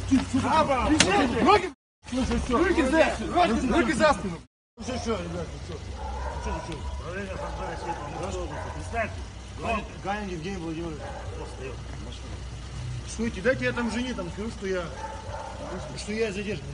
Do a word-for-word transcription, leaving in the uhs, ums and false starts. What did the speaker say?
Руки, руки за, руки за спину. Ну что, что, ребята, что? Что, что? Управление ФСБ Светлого Московского. Представьте. Ганин Евгений Владимирович. Стойте, дайте я там жене там скажу, что я, что я задержан.